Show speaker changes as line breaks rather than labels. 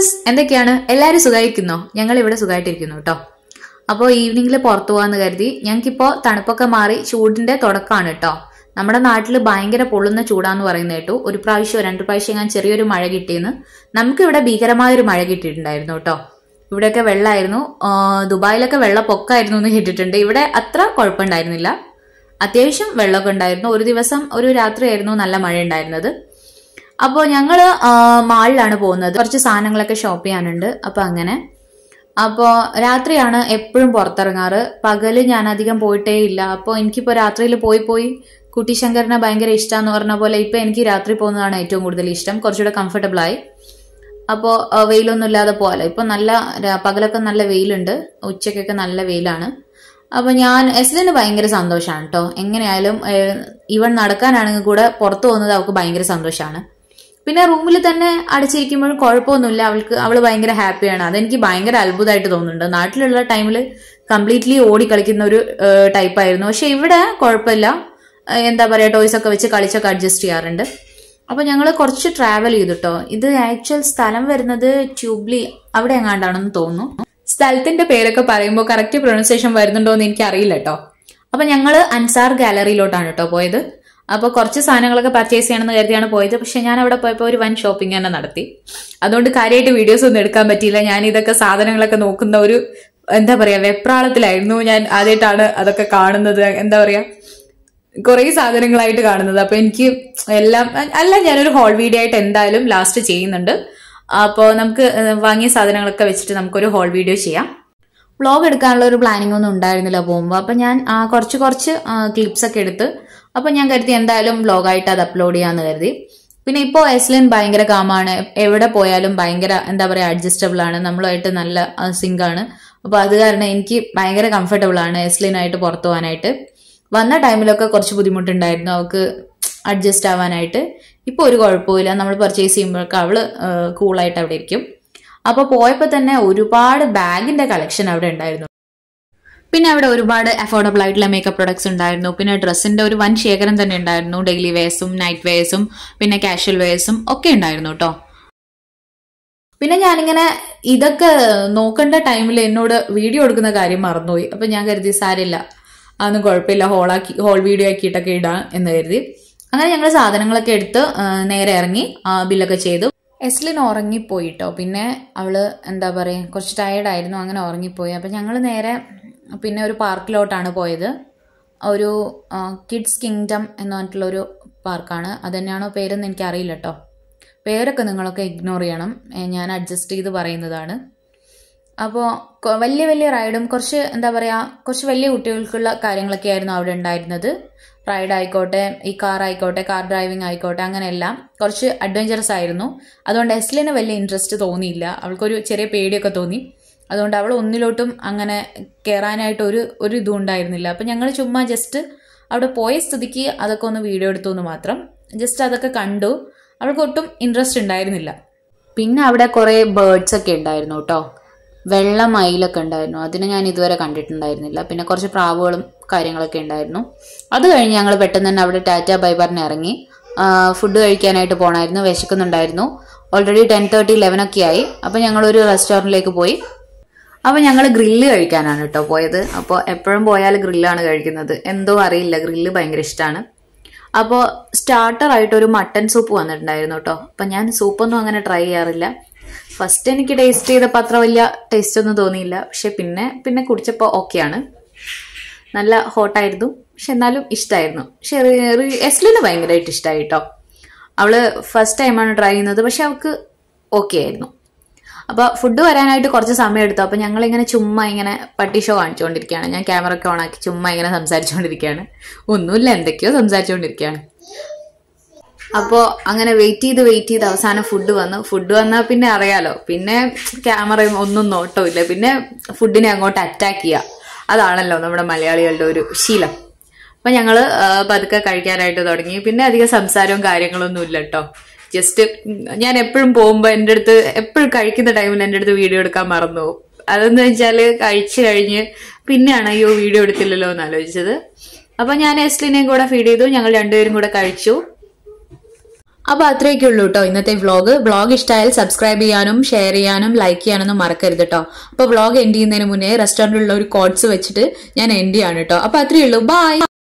Viewers എന്തൊക്കെയാണ് എല്ലാവരും സുഖമായിരിക്കുന്നോ? ഞങ്ങൾ ഇവിടെ സുഖമായിട്ടിരിക്കുന്നു കേട്ടോ. അപ്പോൾ ഈവനിങ്ങിൽ പുറത്തു പോകാന്ന് കരുതി. ഞങ്ങൾക്കിപ്പോൾ തണുപ്പൊക്കെ മാറി ചൂടിന്റെ തുടക്കമാണ് കേട്ടോ. നമ്മുടെ നാട്ടിൽ ഭയങ്കര പൊള്ളുന്ന ചൂടാന്ന് പറയുന്ന കേട്ടു. ഒരു പ്രാവശ്യം 2 പ്രാവശ്യം ഞാൻ ചെറിയൊരു മഴ കിട്ടിയെന്ന്. നമുക്ക് ഇവിടെ ഭീകരമായൊരു മഴ കിട്ടിയിട്ടുണ്ടായിരുന്നു കേട്ടോ. ഇവിടെയൊക്കെ വെള്ളമായിരുന്നു. ദുബായിലൊക്കെ വെള്ളപ്പൊക്കമായിരുന്നു എന്ന് കേട്ടിട്ടുണ്ട്. ഇവിടെ അത്ര കുഴപ്പമുണ്ടായിരുന്നില്ല, അത്യാവശ്യം വെള്ളമൊക്കെ ഉണ്ടായിരുന്നു. ഒരു ദിവസം ഒരു രാത്രിയായിരുന്നു നല്ല മഴ ഉണ്ടായിരുന്നത്. അപ്പോൾ ഞങ്ങള് മാളിലാണ് പോകുന്നത്. കുറച്ച് സാധനങ്ങളൊക്കെ ഷോപ്പ് ചെയ്യാനുണ്ട്. അപ്പൊ അങ്ങനെ അപ്പോൾ രാത്രിയാണ് എപ്പോഴും പുറത്തിറങ്ങാറ്. പകല് ഞാൻ അധികം പോയിട്ടേ ഇല്ല. അപ്പോൾ എനിക്കിപ്പോ രാത്രിയിൽ പോയി കുട്ടിശങ്കറിനെ ഭയങ്കര ഇഷ്ടമാന്ന് പറഞ്ഞ പോലെ ഇപ്പൊ എനിക്ക് രാത്രി പോകുന്നതാണ് ഏറ്റവും കൂടുതൽ ഇഷ്ടം. കുറച്ചുകൂടെ കംഫർട്ടബിൾ ആയി. അപ്പോൾ വെയിലൊന്നും ഇല്ലാതെ പോകാലോ. ഇപ്പൊ നല്ല പകലൊക്കെ നല്ല വെയിലുണ്ട്, ഉച്ചക്കൊക്കെ നല്ല വെയിലാണ്. അപ്പൊ ഞാൻ എസ്ലിന് ഭയങ്കര സന്തോഷമാണ് കേട്ടോ. എങ്ങനെയായാലും ഇവൻ നടക്കാനാണെങ്കിൽ കൂടെ പുറത്തു പോകുന്നത് അവൾക്ക് ഭയങ്കര സന്തോഷമാണ്. പിന്നെ റൂമിൽ തന്നെ അടച്ചിരിക്കുമ്പോഴും കുഴപ്പമൊന്നുമില്ല. അവള് ഭയങ്കര ഹാപ്പിയാണ്. അതെനിക്ക് ഭയങ്കര അത്ഭുതമായിട്ട് തോന്നുന്നുണ്ട്. നാട്ടിലുള്ള ടൈമിൽ കംപ്ലീറ്റ്ലി ഓടി കളിക്കുന്ന ഒരു ടൈപ്പായിരുന്നു. പക്ഷെ ഇവിടെ കുഴപ്പമില്ല, എന്താ പറയാ, ടോയ്സ് ഒക്കെ വെച്ച് കളിച്ചൊക്കെ അഡ്ജസ്റ്റ് ചെയ്യാറുണ്ട്. അപ്പൊ ഞങ്ങൾ കുറച്ച് ട്രാവൽ ചെയ്തിട്ടോ. ഇത് ആക്ച്വൽ സ്ഥലം വരുന്നത് ട്യൂബ്ലി അവിടെ എങ്ങാണ്ടാണെന്ന് തോന്നുന്നു. സ്ഥലത്തിന്റെ പേരൊക്കെ പറയുമ്പോൾ കറക്റ്റ് പ്രൊണൗൺസിയേഷൻ വരുന്നുണ്ടോ എന്ന് എനിക്ക് അറിയില്ല കേട്ടോ. അപ്പൊ ഞങ്ങള് അൻസാർ ഗാലറിയിലോട്ടാണ് കേട്ടോ പോയത്. അപ്പൊ കുറച്ച് സാധനങ്ങളൊക്കെ പർച്ചേസ് ചെയ്യണമെന്ന് കരുതിയാണ് പോയത്. പക്ഷെ ഞാൻ അവിടെ പോയപ്പോൾ ഒരു വൻ ഷോപ്പിംഗ് തന്നെ നടത്തി. അതുകൊണ്ട് കാര്യമായിട്ട് വീഡിയോസ് ഒന്നും എടുക്കാൻ പറ്റിയില്ല. ഞാൻ ഇതൊക്കെ സാധനങ്ങളൊക്കെ നോക്കുന്ന ഒരു എന്താ പറയാ വെപ്രാളത്തിലായിരുന്നു. ഞാൻ ആദ്യമായിട്ടാണ് അതൊക്കെ കാണുന്നത്. എന്താ പറയാ, കുറെ സാധനങ്ങളായിട്ട് കാണുന്നത്. അപ്പൊ എനിക്ക് എല്ലാം ഞാനൊരു ഹോൾ വീഡിയോ ആയിട്ട് എന്തായാലും ലാസ്റ്റ് ചെയ്യുന്നുണ്ട്. അപ്പോൾ നമുക്ക് വാങ്ങിയ സാധനങ്ങളൊക്കെ വെച്ചിട്ട് നമുക്കൊരു ഹോൾ വീഡിയോ ചെയ്യാം. വ്ളോഗ് എടുക്കാനുള്ള ഒരു പ്ലാനിങ് ഒന്നും ഉണ്ടായിരുന്നില്ല പോകുമ്പോൾ. അപ്പൊ ഞാൻ കുറച്ച് ക്ലിപ്സ് ഒക്കെ എടുത്ത് അപ്പൊ ഞാൻ കരുതി എന്തായാലും വ്ളോഗായിട്ട് അത് അപ്ലോഡ് ചെയ്യാന്ന് കരുതി. പിന്നെ ഇപ്പോൾ എസ്ലിൻ ഭയങ്കര കാമാണ്. എവിടെ പോയാലും ഭയങ്കര എന്താ പറയാ അഡ്ജസ്റ്റബിൾ ആണ്. നമ്മളുമായിട്ട് നല്ല സിങ്ക് ആണ്. അപ്പൊ അത് കാരണം എനിക്ക് ഭയങ്കര കംഫർട്ടബിൾ ആണ് എസ്ലിനായിട്ട് പുറത്തു പോകാനായിട്ട്. വന്ന ടൈമിലൊക്കെ കുറച്ച് ബുദ്ധിമുട്ടുണ്ടായിരുന്നു അവൾക്ക് അഡ്ജസ്റ്റ് ആവാനായിട്ട്. ഇപ്പൊ ഒരു കുഴപ്പമില്ല. നമ്മൾ പർച്ചേസ് ചെയ്യുമ്പോഴൊക്കെ അവള് കൂളായിട്ട് അവിടെ ഇരിക്കും. അപ്പൊ പോയപ്പോ തന്നെ ഒരുപാട് ബാഗിന്റെ കളക്ഷൻ അവിടെ ഉണ്ടായിരുന്നു. പിന്നെ അവിടെ ഒരുപാട് അഫോർഡബിൾ ആയിട്ടുള്ള മേക്കപ്പ് പ്രൊഡക്ട്സ് ഉണ്ടായിരുന്നു. പിന്നെ ഡ്രസ്സിന്റെ ഒരു വൻ ശേഖരം തന്നെ ഉണ്ടായിരുന്നു. ഡെയിലി വെയർസും നൈറ്റ് വെയർസും പിന്നെ കാഷ്വൽ വെയർസും ഒക്കെ ഉണ്ടായിരുന്നു കേട്ടോ. പിന്നെ ഞാനിങ്ങനെ ഇതൊക്കെ നോക്കേണ്ട ടൈമിൽ എന്നോട് വീഡിയോ എടുക്കുന്ന കാര്യം മറന്നുപോയി. അപ്പൊ ഞാൻ കരുതി സാരില്ല, അതൊന്നും കുഴപ്പമില്ല, ഹോൾ വീഡിയോ ആക്കിയിട്ടൊക്കെ ഇടാം എന്ന് കരുതി. അങ്ങനെ ഞങ്ങൾ സാധനങ്ങളൊക്കെ എടുത്ത് നേരെ ഇറങ്ങി ബില്ലൊക്കെ ചെയ്തു. എസ്ലിൻ ഉറങ്ങിപ്പോയിട്ടോ. പിന്നെ അവള് എന്താ പറയാ കുറച്ച് ടയേർഡായിരുന്നു, അങ്ങനെ ഉറങ്ങിപ്പോയി. അപ്പൊ ഞങ്ങൾ നേരെ പിന്നെ ഒരു പാർക്കിലോട്ടാണ് പോയത്. ഒരു കിഡ്സ് കിങ്ഡം എന്ന് പറഞ്ഞിട്ടുള്ളൊരു പാർക്കാണ്. അത് തന്നെയാണോ പേരെന്ന് എനിക്കറിയില്ല കേട്ടോ. പേരൊക്കെ നിങ്ങളൊക്കെ ഇഗ്നോർ ചെയ്യണം, ഞാൻ അഡ്ജസ്റ്റ് ചെയ്ത് പറയുന്നതാണ്. അപ്പോൾ വലിയ റൈഡും കുറച്ച് എന്താ പറയുക കുറച്ച് വലിയ കുട്ടികൾക്കുള്ള കാര്യങ്ങളൊക്കെ ആയിരുന്നു അവിടെ ഉണ്ടായിരുന്നത്. റൈഡ് ആയിക്കോട്ടെ, ഈ കാർ ആയിക്കോട്ടെ, കാർ ഡ്രൈവിംഗ് ആയിക്കോട്ടെ, അങ്ങനെയെല്ലാം കുറച്ച് അഡ്വഞ്ചറസ് ആയിരുന്നു. അതുകൊണ്ട് എസ്ലിന് വലിയ ഇൻട്രസ്റ്റ് തോന്നിയില്ല. അവൾക്കൊരു ചെറിയ പേടിയൊക്കെ തോന്നി. അതുകൊണ്ട് അവൾ ഒന്നിലോട്ടും അങ്ങനെ കയറാനായിട്ട് ഒരു ഇതും ഉണ്ടായിരുന്നില്ല. അപ്പം ഞങ്ങൾ ചുമ്മാ ജസ്റ്റ് അവിടെ പോയ സ്ഥിതിക്ക് അതൊക്കെ ഒന്ന് വീഡിയോ എടുത്തു എന്ന് മാത്രം. ജസ്റ്റ് അതൊക്കെ കണ്ടു. അവൾക്ക് ഒട്ടും ഇൻട്രസ്റ്റ് ഉണ്ടായിരുന്നില്ല. പിന്നെ അവിടെ കുറേ ബേർഡ്സ് ഒക്കെ ഉണ്ടായിരുന്നു കേട്ടോ. വെള്ള മയിലൊക്കെ ഉണ്ടായിരുന്നു. അതിന് ഞാൻ ഇതുവരെ കണ്ടിട്ടുണ്ടായിരുന്നില്ല. പിന്നെ കുറച്ച് പ്രാവുകളും കാര്യങ്ങളൊക്കെ ഉണ്ടായിരുന്നു. അത് കഴിഞ്ഞ് ഞങ്ങൾ പെട്ടെന്ന് തന്നെ അവിടെ ടാറ്റ ബൈ പറഞ്ഞ് ഇറങ്ങി. ഫുഡ് കഴിക്കാനായിട്ട് പോകണമായിരുന്നു. വിശക്കുന്നുണ്ടായിരുന്നു. ഓൾറെഡി 10:30, 11 ഒക്കെ ആയി. അപ്പം ഞങ്ങളൊരു റെസ്റ്റോറൻറ്റിലേക്ക് പോയി. അപ്പോൾ ഞങ്ങൾ ഗ്രില്ല് കഴിക്കാനാണ് കേട്ടോ പോയത്. അപ്പോൾ എപ്പോഴും പോയാൽ ഗ്രില്ലാണ് കഴിക്കുന്നത്. എന്തോ അറിയില്ല, ഗ്രില്ല് ഭയങ്കര ഇഷ്ടമാണ്. അപ്പോൾ സ്റ്റാർട്ടറായിട്ട് ഒരു മട്ടൻ സൂപ്പ് വന്നിട്ടുണ്ടായിരുന്നു കേട്ടോ. അപ്പം ഞാൻ സൂപ്പൊന്നും അങ്ങനെ ട്രൈ ചെയ്യാറില്ല. ഫസ്റ്റ് എനിക്ക് ടേസ്റ്റ് ചെയ്തപ്പോൾ അത്ര വലിയ ടേസ്റ്റ് ഒന്നും തോന്നിയില്ല. പക്ഷെ പിന്നെ കുടിച്ചപ്പോൾ ഓക്കെയാണ്. നല്ല ഹോട്ടായിരുന്നു, പക്ഷെ എന്നാലും ഇഷ്ടമായിരുന്നു. പക്ഷെ എസ്ലിന് ഭയങ്കരമായിട്ട് ഇഷ്ടമായി കേട്ടോ. അവള് ഫസ്റ്റ് ടൈമാണ് ട്രൈ ചെയ്യുന്നത്, പക്ഷെ അവൾക്ക് ഓക്കെ ആയിരുന്നു. അപ്പൊ ഫുഡ് വരാനായിട്ട് കുറച്ച് സമയം എടുത്തു. അപ്പൊ ഞങ്ങളിങ്ങനെ ചുമ്മാ ഇങ്ങനെ പട്ടി ഷോ കാണിച്ചുകൊണ്ടിരിക്കുകയാണ്. ഞാൻ ക്യാമറ ഒക്കെ ഓണാക്കി ചുമ്മാ ഇങ്ങനെ സംസാരിച്ചുകൊണ്ടിരിക്കുകയാണ്. ഒന്നുമില്ല, എന്തൊക്കെയോ സംസാരിച്ചുകൊണ്ടിരിക്കുകയാണ്. അപ്പോൾ അങ്ങനെ വെയിറ്റ് ചെയ്ത് അവസാനം ഫുഡ് വന്നാൽ പിന്നെ അറിയാലോ, പിന്നെ ക്യാമറയും ഒന്നും നോട്ടമില്ല. പിന്നെ ഫുഡിനെ അങ്ങോട്ട് അറ്റാക്ക് ചെയ്യുക, അതാണല്ലോ നമ്മുടെ മലയാളികളുടെ ഒരു ശീലം. അപ്പൊ ഞങ്ങള് പതുക്കെ കഴിക്കാനായിട്ട് തുടങ്ങി. പിന്നെ അധികം സംസാരവും കാര്യങ്ങളൊന്നും ഇല്ല കേട്ടോ. ജസ്റ്റ് ഞാൻ എപ്പോഴും പോകുമ്പോൾ എൻ്റെ അടുത്ത് എപ്പോഴും കഴിക്കുന്ന ടൈമിൽ എൻ്റെ അടുത്ത് വീഡിയോ എടുക്കാൻ മറന്നു പോകും. അതെന്ന് വെച്ചാൽ കഴിച്ചു കഴിഞ്ഞ് പിന്നെയാണ് അയ്യോ വീഡിയോ എടുത്തില്ലല്ലോ എന്ന് ആലോചിച്ചത്. അപ്പൊ ഞാൻ എസ്ലിനെയും കൂടെ ഫീഡ് ചെയ്തു. ഞങ്ങൾ രണ്ടുപേരും കൂടെ കഴിച്ചു. അപ്പൊ അത്രയൊക്കെ ഉള്ളൂ കേട്ടോ ഇന്നത്തെ വ്ളോഗ് ഇഷ്ടമായാൽ സബ്സ്ക്രൈബ് ചെയ്യാനും ഷെയർ ചെയ്യാനും ലൈക്ക് ചെയ്യാനൊന്നും മറക്കരുത് കേട്ടോ. അപ്പൊ വ്ളോഗ് എൻഡ് ചെയ്യുന്നതിന് മുന്നേ റെസ്റ്റോറന്റിലുള്ള ഒരു കോഡ്സ് വെച്ചിട്ട് ഞാൻ എൻഡ് ചെയ്യാണ് കേട്ടോ. അപ്പൊ അത്രയേ ഉള്ളൂ. ബൈ.